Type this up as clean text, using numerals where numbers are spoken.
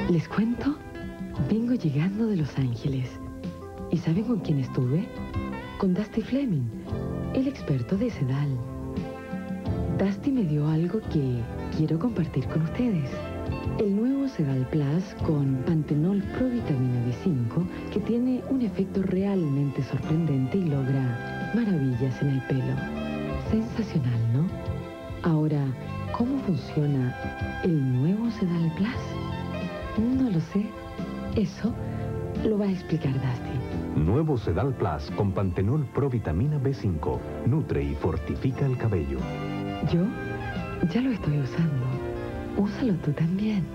Les cuento, vengo llegando de Los Ángeles. ¿Y saben con quién estuve? Con Dusty Fleming, el experto de Sedal. Dusty me dio algo que quiero compartir con ustedes. El nuevo Sedal Plus con Panthenol Pro Vitamina B5, que tiene un efecto realmente sorprendente y logra maravillas en el pelo. Sensacional, ¿no? Ahora, ¿cómo funciona el nuevo Sedal Plus? No lo sé. Eso lo va a explicar Dusty. Nuevo Sedal Plus con Panthenol Pro Vitamina B5. Nutre y fortifica el cabello. Yo ya lo estoy usando. Úsalo tú también.